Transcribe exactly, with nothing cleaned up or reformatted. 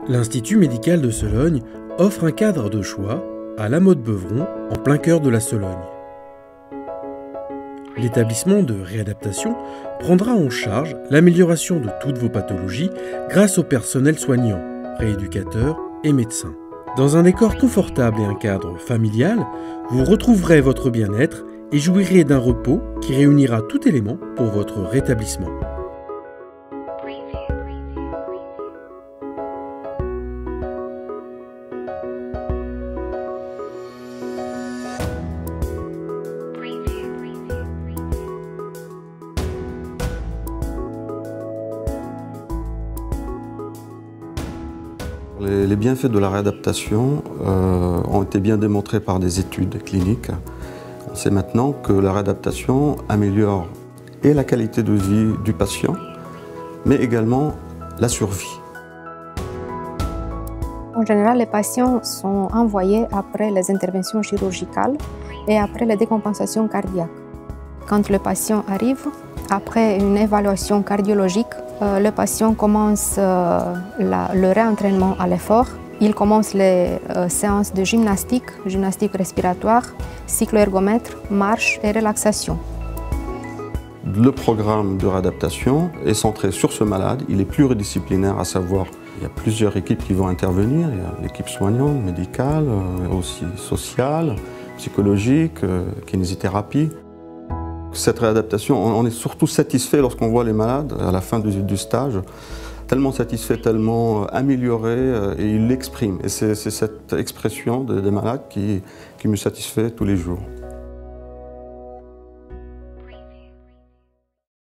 L'Institut médical de Sologne offre un cadre de choix à La Motte-Beuvron, en plein cœur de la Sologne. L'établissement de réadaptation prendra en charge l'amélioration de toutes vos pathologies grâce au personnel soignant, rééducateurs et médecins. Dans un décor confortable et un cadre familial, vous retrouverez votre bien-être et jouirez d'un repos qui réunira tout élément pour votre rétablissement. Les bienfaits de la réadaptation euh, ont été bien démontrés par des études cliniques. On sait maintenant que la réadaptation améliore et la qualité de vie du patient, mais également la survie. En général, les patients sont envoyés après les interventions chirurgicales et après la décompensation cardiaque. Quand le patient arrive, après une évaluation cardiologique, euh, le patient commence euh, la, le réentraînement à l'effort. Il commence les euh, séances de gymnastique, gymnastique respiratoire, cyclo-ergomètre, marche et relaxation. Le programme de réadaptation est centré sur ce malade. Il est pluridisciplinaire, à savoir il y a plusieurs équipes qui vont intervenir. Il y a l'équipe soignante, médicale, euh, aussi sociale, psychologique, euh, kinésithérapie. Cette réadaptation, on est surtout satisfait lorsqu'on voit les malades à la fin du, du stage, tellement satisfaits, tellement améliorés, et ils l'expriment. Et c'est cette expression des, des malades qui, qui me satisfait tous les jours.